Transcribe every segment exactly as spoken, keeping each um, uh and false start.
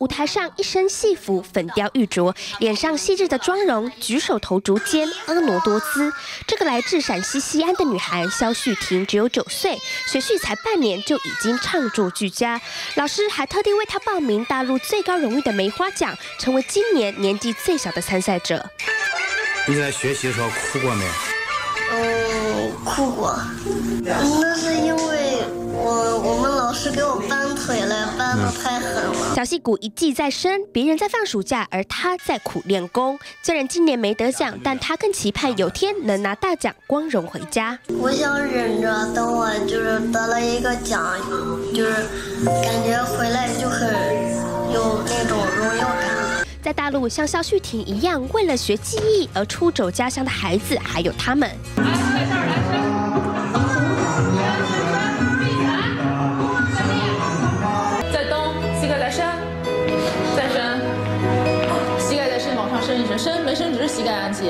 舞台上一身戏服，粉雕玉琢，脸上细致的妆容，举手投足间婀娜多姿。这个来自陕西西安的女孩肖旭婷只有九岁，学戏才半年就已经唱作俱佳。老师还特地为她报名大陆最高荣誉的梅花奖，成为今年年纪最小的参赛者。 你在学习的时候哭过没？ 嗯，哭过。那是因为我我们老师给我扳腿了，扳得太狠了。 小戏骨一技在身，别人在放暑假，而他在苦练功。虽然今年没得奖，但他更期盼有天能拿大奖，光荣回家。 我想忍着，等我就是得了一个奖，就是感觉回来就很有那种荣耀感。 在大陆，像肖旭婷一样为了学技艺而出走家乡的孩子还有他们。 再蹬，膝盖再伸，再伸，膝盖再伸，往上伸一伸，伸没伸直，膝盖按起。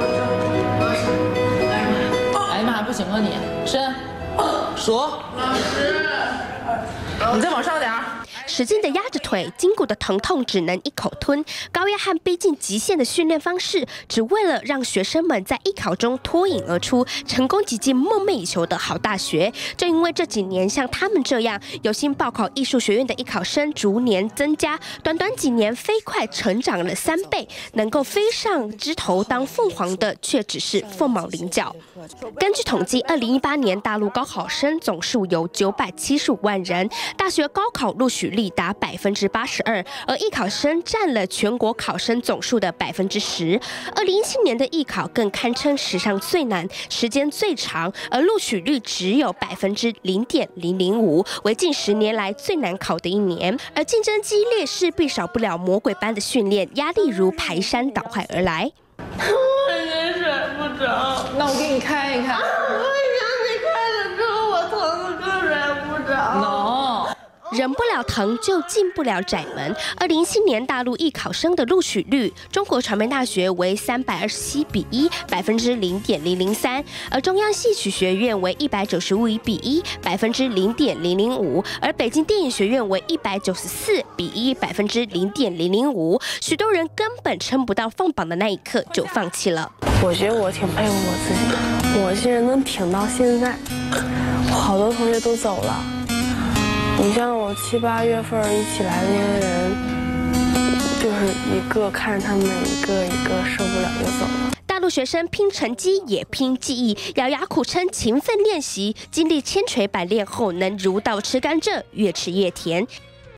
哎呀妈，不行啊你，伸，数。老师，你再往上点儿。 使劲的压着腿，筋骨的疼痛只能一口吞。高压和逼近极限的训练方式，只为了让学生们在艺考中脱颖而出，成功挤进梦寐以求的好大学。正因为这几年像他们这样有心报考艺术学院的艺考生逐年增加，短短几年飞快成长了三倍，能够飞上枝头当凤凰的却只是凤毛麟角。根据统计，二零一八年大陆高考生总数有九百七十五万人，大学高考录取率达百分之八十二，而艺考生占了全国考生总数的百分之十。二零一七年的艺考更堪称史上最难、时间最长，而录取率只有百分之零点零零五，为近十年来最难考的一年。而竞争激烈，势必少不了魔鬼般的训练，压力如排山倒海而来。 我有点睡不着，那我给你开一开。 为啥你开了之后我疼更睡不着？ no。 忍不了疼就进不了窄门。二零一七年大陆艺考生的录取率，中国传媒大学为三百二十七比一，百分之零点零零三，而中央戏曲学院为一百九十五比一，百分之零点零零五，而北京电影学院为一百九十四比一，百分之零点零零五。许多人根本撑不到放榜的那一刻就放弃了。 我觉得我挺佩服我自己的，我竟然能挺到现在，好多同学都走了。 你像我七八月份一起来的那些人，就是一个看着他们一个一个受不了就走了。 大陆学生拼成绩也拼技艺，咬牙苦撑，勤奋练习，经历千锤百炼后，能如倒吃甘蔗，越吃越甜。